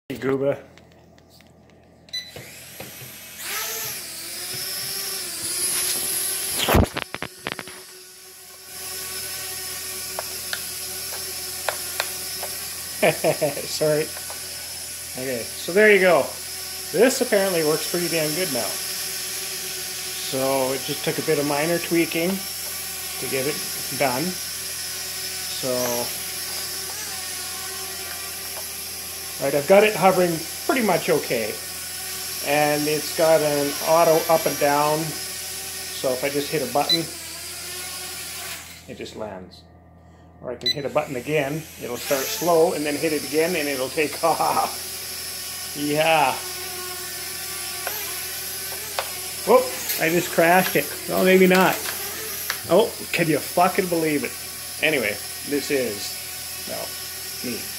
Gooba. Sorry. Okay, so there you go. This apparently works pretty damn good now. So it just took a bit of minor tweaking to get it done. So, right, I've got it hovering pretty much okay. And it's got an auto up and down. So if I just hit a button, it just lands. Or I can hit a button again, it'll start slow, and then hit it again and it'll take off. Yeah. Whoop, I just crashed it. Well, maybe not. Oh, can you fucking believe it? Anyway, this is, well, me.